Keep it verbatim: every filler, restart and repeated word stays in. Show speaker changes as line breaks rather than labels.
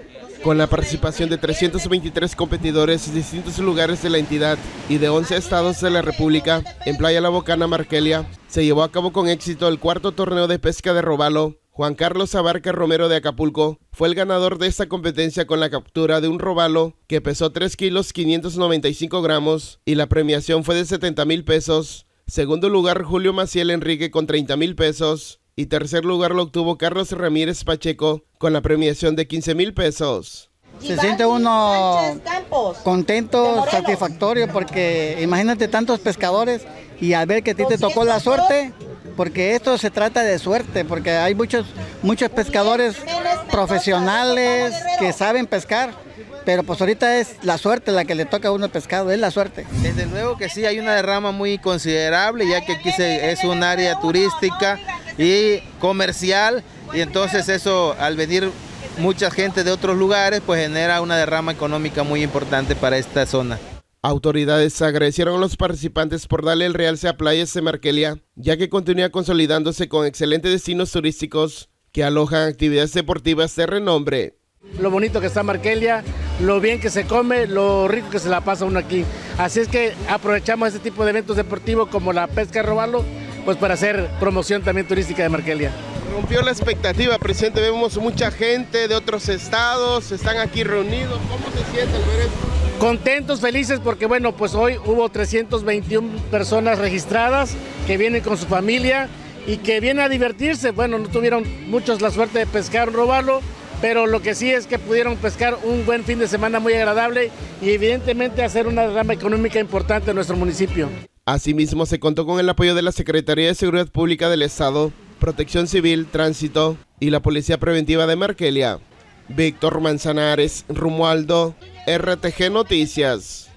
Con la participación de trescientos veintitrés competidores de distintos lugares de la entidad y de once estados de la República, en Playa La Bocana, Markelia, se llevó a cabo con éxito el cuarto torneo de pesca de robalo. Juan Carlos Abarca Romero de Acapulco fue el ganador de esta competencia con la captura de un robalo que pesó tres kilos quinientos noventa y cinco gramos y la premiación fue de setenta mil pesos. Segundo lugar, Julio Maciel Enrique con treinta mil pesos. Y tercer lugar lo obtuvo Carlos Ramírez Pacheco con la premiación de quince mil pesos.
Se siente uno contento, satisfactorio, porque imagínate tantos pescadores y al ver que a ti te tocó la suerte, porque esto se trata de suerte, porque hay muchos, muchos pescadores profesionales que saben pescar, pero pues ahorita es la suerte la que le toca a uno el pescado, es la suerte.
Desde luego que sí, hay una derrama muy considerable, ya que aquí se, es un área turística y comercial, y entonces eso, al venir mucha gente de otros lugares, pues genera una derrama económica muy importante para esta zona.
Autoridades agradecieron a los participantes por darle el realce a Playas de Markelia, ya que continúa consolidándose con excelentes destinos turísticos que alojan actividades deportivas de renombre.
Lo bonito que está Markelia, lo bien que se come, lo rico que se la pasa uno aquí. Así es que aprovechamos este tipo de eventos deportivos como la pesca de robalo, pues para hacer promoción también turística de Markelia.
Rompió la expectativa, presidente, vemos mucha gente de otros estados, están aquí reunidos. ¿Cómo se siente al ver esto?
Contentos, felices, porque bueno, pues hoy hubo trescientas veintiuna personas registradas que vienen con su familia y que vienen a divertirse. Bueno, no tuvieron muchos la suerte de pescar un robalo, pero lo que sí es que pudieron pescar un buen fin de semana muy agradable y evidentemente hacer una derrama económica importante en nuestro municipio.
Asimismo, se contó con el apoyo de la Secretaría de Seguridad Pública del Estado, Protección Civil, Tránsito y la Policía Preventiva de Markelia. Víctor Manzanares, Romualdo, R T G Noticias.